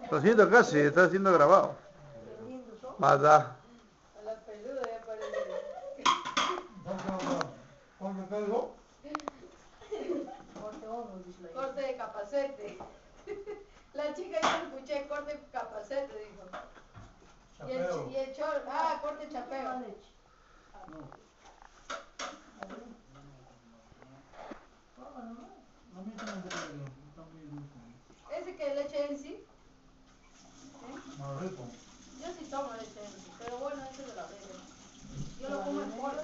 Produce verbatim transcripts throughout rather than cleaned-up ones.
Lo siento casi, está siendo grabado. Más da. A la peluda ya parece. ¿Cuánto te digo? Corte de capacete. La chica yo escuché corte de capacete, dijo. Y el, y el chor, ah, corte chapeo. No. Ese que leche en sí. ¿Eh? Más rico. Yo sí tomo leche en sí, pero bueno, ese de la bebé. Yo lo como en polvo.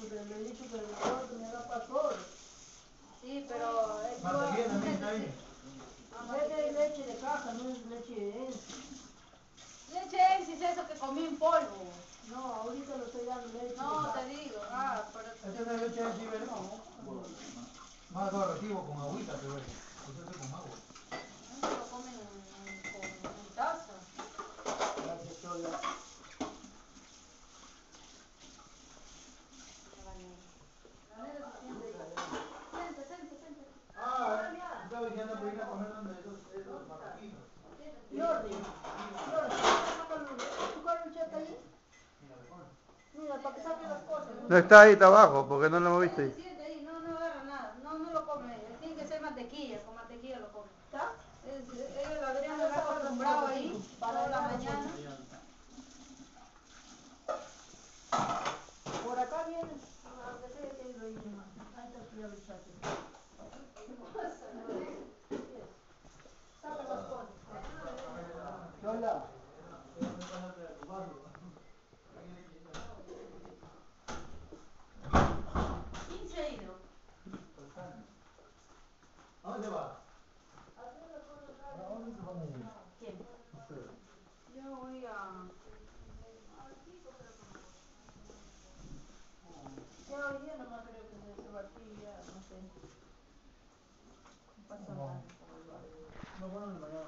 Sí, pero eh, yo Mantequilla no también está ahí. necesito. Ah, Leche, mantequilla. leche de caja, no es leche en sí. Leche en sí es eso que comí en polvo. No, ahorita lo estoy dando leche de No, caja. te digo, ah, pero... Esta es la leche de ciber. Más correctivo con agüita, pero eso. Eso es con agua. Eso lo comen en, en, con, en taza. Gracias, Chola. Sente, sente, sente. Ah, estaba diciendo que iba a comer donde esos, esos marroquinos. Jordi, Jordi, ¿tu carro está ahí? Mira, para que saque las cosas. No está ahí, está abajo, porque no lo hemos visto ahí. Se siente ahí, no, no agarra nada, no, no lo come ella. Tiene que ser mantequilla, con mantequilla lo come. ¿Está? Es, ella, la Adriana me ha acostumbrado ahí, toda la mañana. Por acá viene, aunque sea que lo hice más. Ahí está tu llave, chato. Saca las cosas. Chola. ¿Quién se ha ido? ¿A dónde va? ¿Quién? Yo voy a... Ya hoy día nomás creo que se va aquí, ya no sé. No pasa nada. No, bueno, mañana.